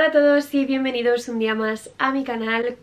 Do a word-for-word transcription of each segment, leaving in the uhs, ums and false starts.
Hola a todos y bienvenidos un día más a mi canal.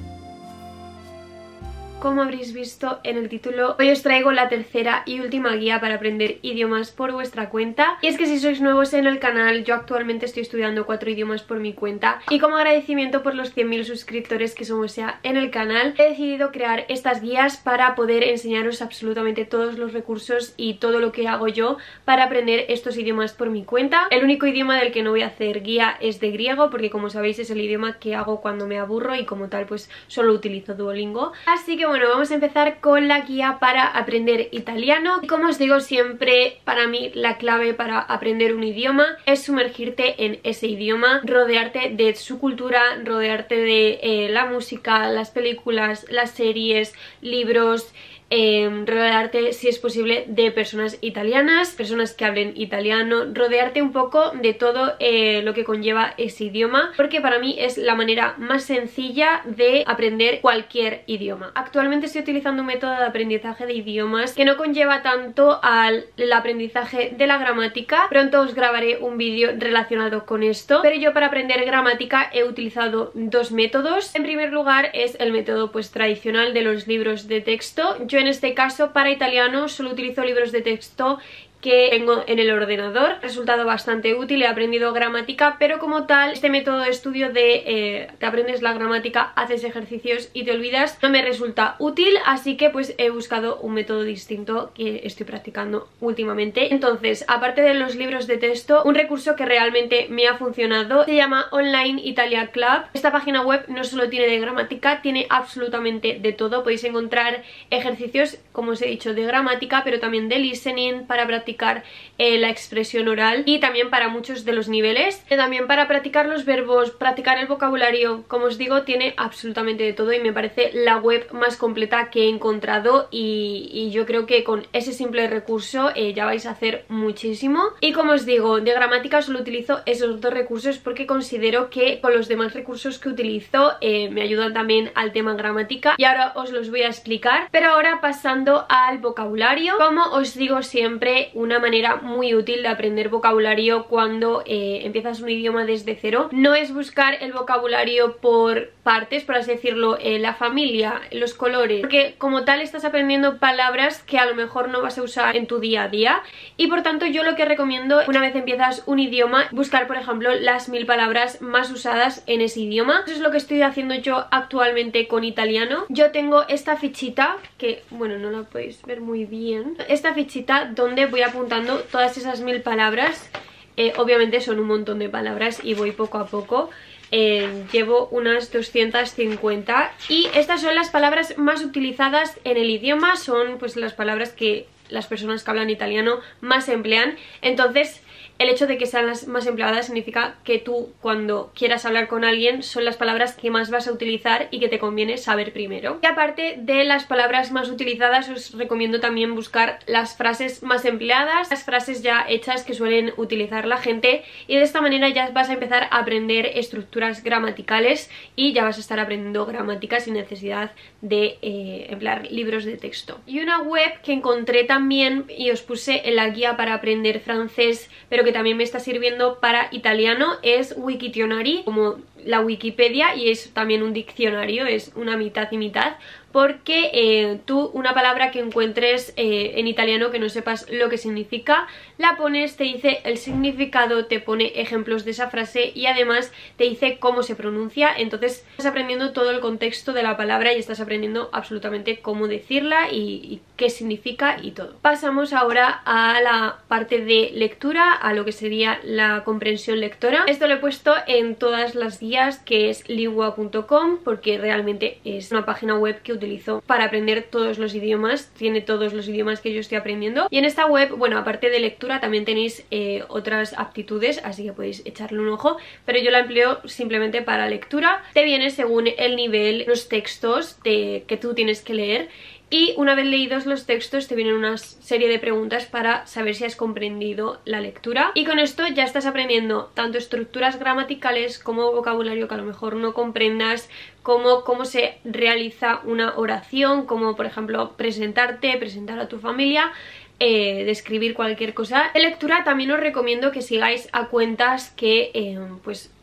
Como habréis visto en el título, hoy os traigo la tercera y última guía para aprender idiomas por vuestra cuenta. Y es que si sois nuevos en el canal, yo actualmente estoy estudiando cuatro idiomas por mi cuenta. Y como agradecimiento por los cien mil suscriptores que somos ya en el canal, he decidido crear estas guías para poder enseñaros absolutamente todos los recursos y todo lo que hago yo para aprender estos idiomas por mi cuenta. El único idioma del que no voy a hacer guía es de griego, porque como sabéis es el idioma que hago cuando me aburro y como tal pues solo utilizo Duolingo. Así que bueno, vamos a empezar con la guía para aprender italiano. Y como os digo siempre, para mí la clave para aprender un idioma es sumergirte en ese idioma, rodearte de su cultura, rodearte de eh, la música, las películas, las series, libros, Eh, rodearte si es posible de personas italianas, personas que hablen italiano, rodearte un poco de todo eh, lo que conlleva ese idioma, porque para mí es la manera más sencilla de aprender cualquier idioma. Actualmente estoy utilizando un método de aprendizaje de idiomas que no conlleva tanto al el aprendizaje de la gramática. Pronto os grabaré un vídeo relacionado con esto, pero yo para aprender gramática he utilizado dos métodos. En primer lugar es el método pues tradicional de los libros de texto. Yo en este caso para italiano solo utilizo libros de texto que tengo en el ordenador. Ha resultado bastante útil, he aprendido gramática, pero como tal este método de estudio de eh, te aprendes la gramática, haces ejercicios y te olvidas no me resulta útil, así que pues he buscado un método distinto que estoy practicando últimamente. Entonces, aparte de los libros de texto, un recurso que realmente me ha funcionado se llama Online Italia Club. Esta página web no solo tiene de gramática, tiene absolutamente de todo. Podéis encontrar ejercicios, como os he dicho, de gramática, pero también de listening para practicar Eh, la expresión oral y también para muchos de los niveles. Y también para practicar los verbos, practicar el vocabulario, como os digo, tiene absolutamente de todo y me parece la web más completa que he encontrado y, y yo creo que con ese simple recurso eh, ya vais a hacer muchísimo. Y como os digo, de gramática solo utilizo esos dos recursos porque considero que con los demás recursos que utilizo eh, me ayudan también al tema gramática y ahora os los voy a explicar. Pero ahora pasando al vocabulario, como os digo siempre, una manera muy útil de aprender vocabulario cuando eh, empiezas un idioma desde cero no es buscar el vocabulario por partes, por así decirlo, eh, la familia, los colores, porque como tal estás aprendiendo palabras que a lo mejor no vas a usar en tu día a día y por tanto yo lo que recomiendo una vez empiezas un idioma, buscar por ejemplo las mil palabras más usadas en ese idioma. Eso es lo que estoy haciendo yo actualmente con italiano. Yo tengo esta fichita que, bueno, no la podéis ver muy bien, esta fichita donde voy apuntando todas esas mil palabras. Eh, obviamente son un montón de palabras y voy poco a poco. Eh, llevo unas doscientas cincuenta y estas son las palabras más utilizadas en el idioma, son pues las palabras que las personas que hablan italiano más emplean. Entonces el hecho de que sean las más empleadas significa que tú cuando quieras hablar con alguien son las palabras que más vas a utilizar y que te conviene saber primero. Y aparte de las palabras más utilizadas os recomiendo también buscar las frases más empleadas, las frases ya hechas que suelen utilizar la gente y de esta manera ya vas a empezar a aprender estructuras gramaticales y ya vas a estar aprendiendo gramática sin necesidad de eh, emplear libros de texto. Y una web que encontré también y os puse en la guía para aprender francés pero que que también me está sirviendo para italiano es Wikidictionary, como la Wikipedia, y es también un diccionario, es una mitad y mitad, porque eh, tú una palabra que encuentres eh, en italiano que no sepas lo que significa, la pones, te dice el significado, te pone ejemplos de esa frase y además te dice cómo se pronuncia. Entonces estás aprendiendo todo el contexto de la palabra y estás aprendiendo absolutamente cómo decirla y, y qué significa y todo. Pasamos ahora a la parte de lectura, a lo que sería la comprensión lectora. Esto lo he puesto en todas las guías, que es lingua punto com, porque realmente es una página web que utilizo para aprender todos los idiomas, tiene todos los idiomas que yo estoy aprendiendo. Y en esta web, bueno, aparte de lectura también tenéis eh, otras aptitudes, así que podéis echarle un ojo, pero yo la empleo simplemente para lectura. Te viene según el nivel, los textos de, que tú tienes que leer. Y una vez leídos los textos te vienen una serie de preguntas para saber si has comprendido la lectura. Y con esto ya estás aprendiendo tanto estructuras gramaticales como vocabulario que a lo mejor no comprendas, como cómo se realiza una oración, como por ejemplo presentarte, presentar a tu familia, eh, describir cualquier cosa. De lectura también os recomiendo que sigáis a cuentas que eh, pues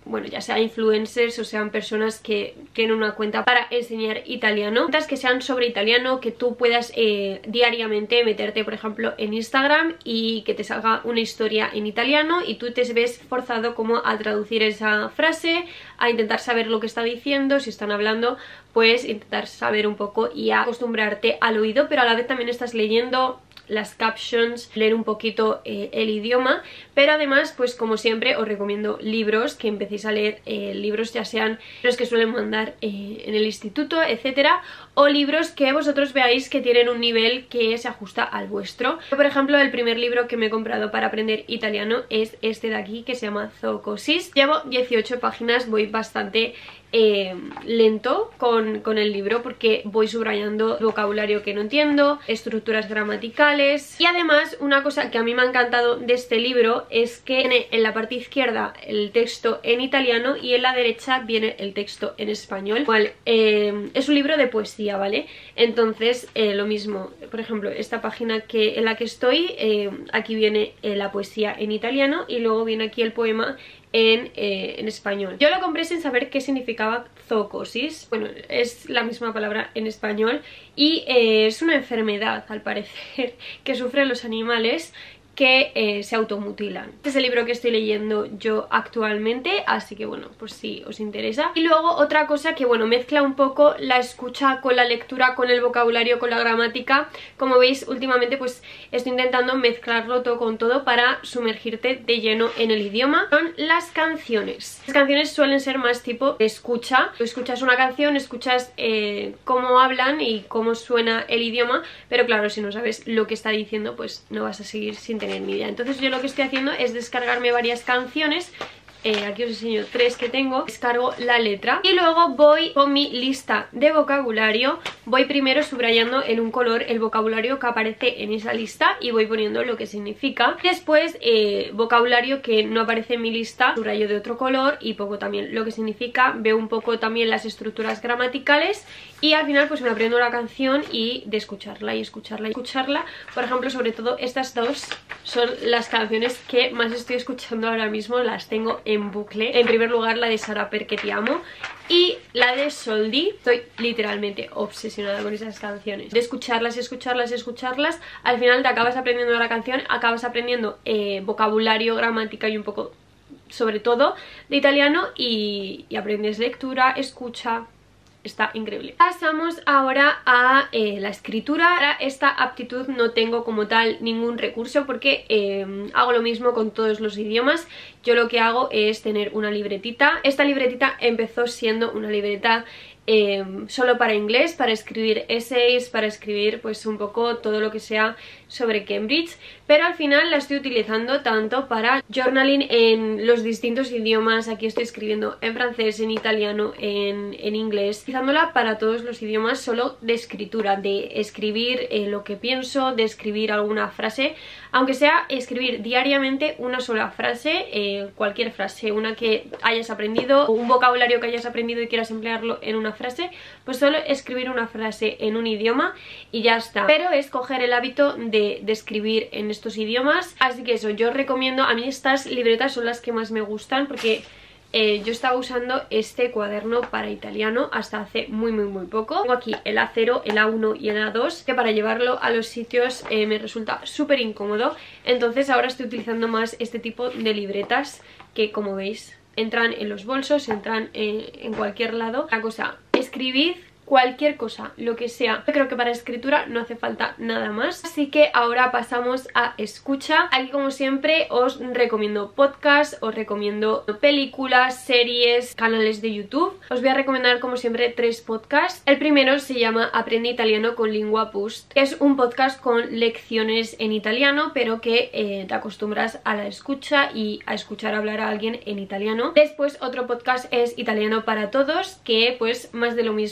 bueno, ya sea influencers o sean personas que tienen una cuenta para enseñar italiano, cuentas que sean sobre italiano, que tú puedas eh, diariamente meterte, por ejemplo, en Instagram y que te salga una historia en italiano y tú te ves forzado como a traducir esa frase, a intentar saber lo que está diciendo, si están hablando, pues intentar saber un poco y a acostumbrarte al oído, pero a la vez también estás leyendo las captions, leer un poquito eh, el idioma, pero además, pues como siempre, os recomiendo libros, que empecéis a leer eh, libros, ya sean los que suelen mandar eh, en el instituto, etcétera, o libros que vosotros veáis que tienen un nivel que se ajusta al vuestro. Yo, por ejemplo, el primer libro que me he comprado para aprender italiano es este de aquí, que se llama Zoocosis. Llevo dieciocho páginas, voy bastante Eh, lento con, con el libro porque voy subrayando vocabulario que no entiendo, estructuras gramaticales, y además una cosa que a mí me ha encantado de este libro es que tiene en la parte izquierda el texto en italiano y en la derecha viene el texto en español, cual, eh, es un libro de poesía, ¿vale? Entonces eh, lo mismo, por ejemplo, esta página que, en la que estoy, eh, aquí viene eh, la poesía en italiano y luego viene aquí el poema En, eh, en español. Yo lo compré sin saber qué significaba zoocosis. Bueno, es la misma palabra en español y eh, es una enfermedad, al parecer, que sufren los animales que eh, se automutilan. Este es el libro que estoy leyendo yo actualmente, así que bueno, pues si os interesa. Y luego otra cosa que bueno, mezcla un poco la escucha con la lectura, con el vocabulario, con la gramática. Como veis, últimamente pues estoy intentando mezclarlo todo con todo para sumergirte de lleno en el idioma. Son las canciones. Las canciones suelen ser más tipo de escucha. Tú escuchas una canción, escuchas eh, cómo hablan y cómo suena el idioma, pero claro, si no sabes lo que está diciendo, pues no vas a seguir sin tener ni idea. Entonces yo lo que estoy haciendo es descargarme varias canciones. Eh, aquí os enseño tres que tengo. Descargo la letra y luego voy con mi lista de vocabulario. Voy primero subrayando en un color el vocabulario que aparece en esa lista y voy poniendo lo que significa. Después eh, vocabulario que no aparece en mi lista, subrayo de otro color y pongo también lo que significa. Veo un poco también las estructuras gramaticales y al final pues me aprendo la canción y de escucharla y escucharla y escucharla. Por ejemplo, sobre todo estas dos son las canciones que más estoy escuchando ahora mismo. Las tengo en en bucle. En primer lugar la de Sara Perché Ti Amo y la de Soldi. Estoy literalmente obsesionada con esas canciones, de escucharlas, escucharlas, escucharlas. Al final te acabas aprendiendo la canción, acabas aprendiendo eh, vocabulario, gramática y un poco, sobre todo, de italiano y, y aprendes lectura, escucha. Está increíble. Pasamos ahora a eh, la escritura. Para esta aptitud no tengo como tal ningún recurso porque eh, hago lo mismo con todos los idiomas. Yo lo que hago es tener una libretita. Esta libretita empezó siendo una libreta eh, solo para inglés, para escribir essays, para escribir pues un poco todo lo que sea sobre Cambridge, pero al final la estoy utilizando tanto para journaling en los distintos idiomas. Aquí estoy escribiendo en francés, en italiano, en, en inglés, utilizándola para todos los idiomas, solo de escritura, de escribir eh, lo que pienso, de escribir alguna frase, aunque sea escribir diariamente una sola frase, eh, cualquier frase, una que hayas aprendido, o un vocabulario que hayas aprendido y quieras emplearlo en una frase, pues solo escribir una frase en un idioma y ya está. Pero es coger el hábito de De, de escribir en estos idiomas, así que eso, yo os recomiendo. A mí estas libretas son las que más me gustan porque eh, yo estaba usando este cuaderno para italiano hasta hace muy muy muy poco. Tengo aquí el A cero, el A uno y el A dos, que para llevarlo a los sitios eh, me resulta súper incómodo, entonces ahora estoy utilizando más este tipo de libretas que, como veis, entran en los bolsos, entran en, en cualquier lado. La cosa, escribid cualquier cosa, lo que sea. Yo creo que para escritura no hace falta nada más. Así que ahora pasamos a escucha. Aquí, como siempre, os recomiendo podcasts, os recomiendo películas, series, canales de YouTube. Os voy a recomendar, como siempre, tres podcasts. El primero se llama Aprende Italiano con Lingua Pust. Es un podcast con lecciones en italiano, pero que eh, te acostumbras a la escucha y a escuchar hablar a alguien en italiano. Después, otro podcast es Italiano para Todos, que pues más de lo mismo. Eh,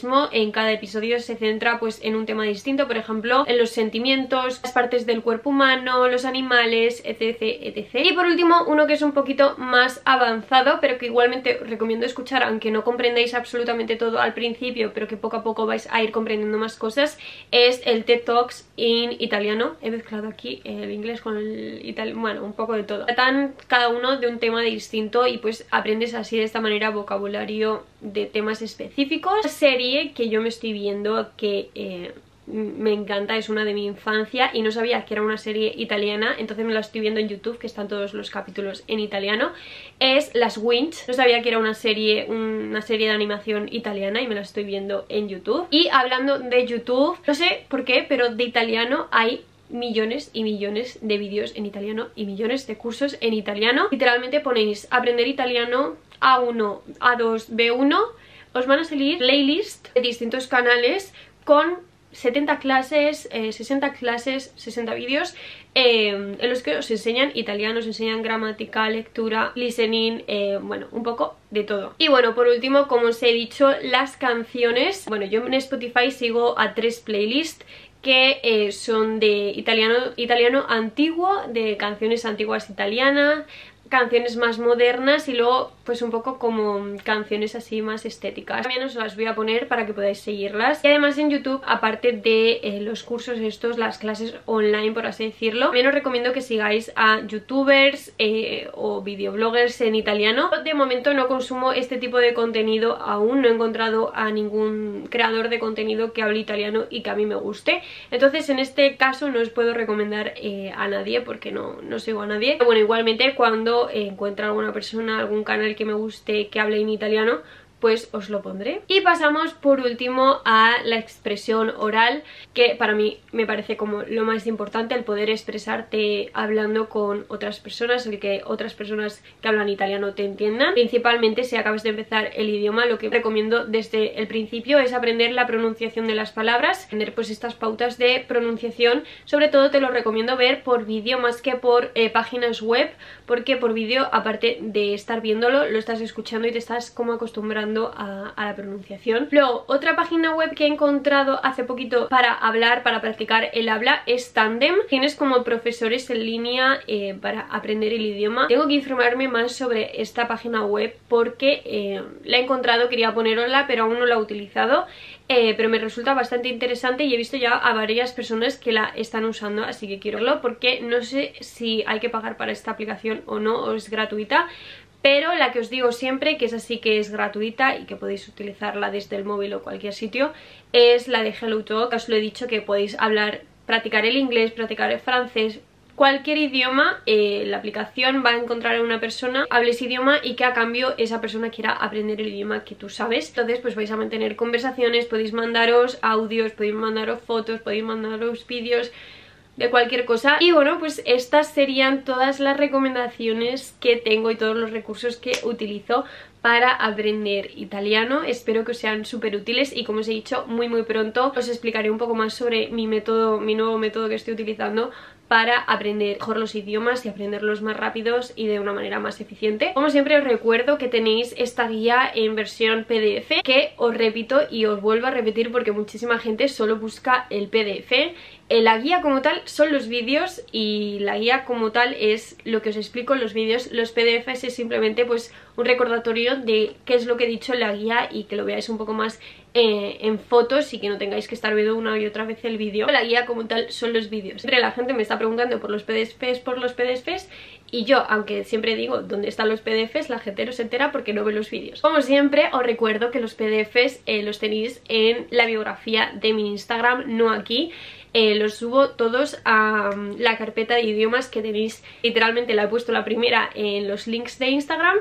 en cada episodio se centra pues en un tema distinto, por ejemplo en los sentimientos, las partes del cuerpo humano, los animales, etc, etc. Y por último uno que es un poquito más avanzado, pero que igualmente os recomiendo escuchar aunque no comprendáis absolutamente todo al principio, pero que poco a poco vais a ir comprendiendo más cosas, es el TED Talks en italiano. He mezclado aquí el inglés con el italiano, bueno, un poco de todo. Tratan cada uno de un tema distinto y pues aprendes así de esta manera vocabulario de temas específicos. Una serie que yo me estoy viendo que eh, me encanta, es una de mi infancia y no sabía que era una serie italiana, entonces me la estoy viendo en YouTube, que están todos los capítulos en italiano. Es Las Winx. No sabía que era una serie, una serie de animación italiana y me la estoy viendo en YouTube. Y hablando de YouTube, no sé por qué, pero de italiano hay millones y millones de vídeos en italiano y millones de cursos en italiano. Literalmente ponéis aprender italiano A uno, A dos, B uno, os van a salir playlists de distintos canales con setenta clases, eh, sesenta clases, sesenta vídeos eh, en los que os enseñan italiano, os enseñan gramática, lectura, listening, eh, bueno, un poco de todo. Y bueno, por último, como os he dicho, las canciones. Bueno, yo en Spotify sigo a tres playlists que eh, son de italiano, italiano antiguo, de canciones antiguas italianas, canciones más modernas y luego pues un poco como canciones así más estéticas. También os las voy a poner para que podáis seguirlas. Y además en YouTube, aparte de eh, los cursos estos, las clases online por así decirlo, también os recomiendo que sigáis a youtubers eh, o videobloggers en italiano. De momento no consumo este tipo de contenido aún, no he encontrado a ningún creador de contenido que hable italiano y que a mí me guste, entonces en este caso no os puedo recomendar eh, a nadie porque no, no sigo a nadie. Pero bueno, igualmente cuando eh, encuentre alguna persona, algún canal que me guste que hable en italiano, pues os lo pondré. Y pasamos por último a la expresión oral, que para mí me parece como lo más importante, el poder expresarte hablando con otras personas, el que otras personas que hablan italiano te entiendan. Principalmente si acabas de empezar el idioma, lo que recomiendo desde el principio es aprender la pronunciación de las palabras, aprender pues estas pautas de pronunciación. Sobre todo te lo recomiendo ver por vídeo más que por eh, páginas web, porque por vídeo, aparte de estar viéndolo, lo estás escuchando y te estás como acostumbrando A, a la pronunciación. Luego, otra página web que he encontrado hace poquito para hablar, para practicar el habla, es Tandem. Tienes como profesores en línea eh, para aprender el idioma. Tengo que informarme más sobre esta página web porque eh, la he encontrado, quería ponerosla, pero aún no la he utilizado. Eh, pero me resulta bastante interesante y he visto ya a varias personas que la están usando, así que quiero verlo porque no sé si hay que pagar para esta aplicación o no, o es gratuita. Pero la que os digo siempre, que es así, que es gratuita y que podéis utilizarla desde el móvil o cualquier sitio, es la de HelloTalk. Os lo he dicho que podéis hablar, practicar el inglés, practicar el francés, cualquier idioma. Eh, la aplicación va a encontrar a una persona, hable ese idioma y que a cambio esa persona quiera aprender el idioma que tú sabes. Entonces pues vais a mantener conversaciones, podéis mandaros audios, podéis mandaros fotos, podéis mandaros vídeos, de cualquier cosa. Y bueno, pues estas serían todas las recomendaciones que tengo y todos los recursos que utilizo para aprender italiano. Espero que os sean súper útiles y, como os he dicho, muy muy pronto os explicaré un poco más sobre mi método, mi nuevo método que estoy utilizando para aprender mejor los idiomas y aprenderlos más rápidos y de una manera más eficiente. Como siempre os recuerdo que tenéis esta guía en versión P D F, que os repito y os vuelvo a repetir porque muchísima gente solo busca el P D F. La guía como tal son los vídeos y la guía como tal es lo que os explico en los vídeos. Los P D Fs es simplemente pues un recordatorio de qué es lo que he dicho en la guía y que lo veáis un poco más eh, en fotos y que no tengáis que estar viendo una y otra vez el vídeo. La guía como tal son los vídeos. Siempre la gente me está preguntando por los P D Fs, por los P D Fs, y yo, aunque siempre digo dónde están los P D Fs, la gente no se entera porque no ve los vídeos. Como siempre os recuerdo que los P D Fs eh, los tenéis en la biografía de mi Instagram, no aquí. Eh, los subo todos a um, la carpeta de idiomas que tenéis. Literalmente la he puesto la primera en los links de Instagram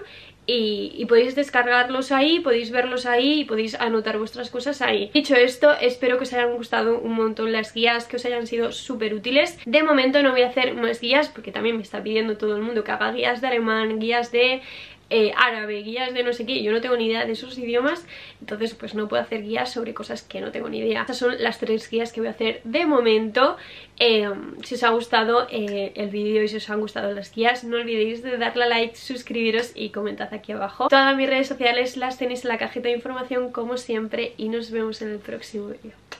y, y podéis descargarlos ahí, podéis verlos ahí y podéis anotar vuestras cosas ahí. Dicho esto, espero que os hayan gustado un montón las guías, que os hayan sido súper útiles. De momento no voy a hacer más guías porque también me está pidiendo todo el mundo que haga guías de alemán, guías de eh, árabe, guías de no sé qué, yo no tengo ni idea de esos idiomas, entonces pues no puedo hacer guías sobre cosas que no tengo ni idea. Estas son las tres guías que voy a hacer de momento. Eh, si os ha gustado eh, el vídeo y si os han gustado las guías, no olvidéis de darle a like, suscribiros y comentad aquí abajo. Todas mis redes sociales las tenéis en la cajita de información como siempre y nos vemos en el próximo vídeo.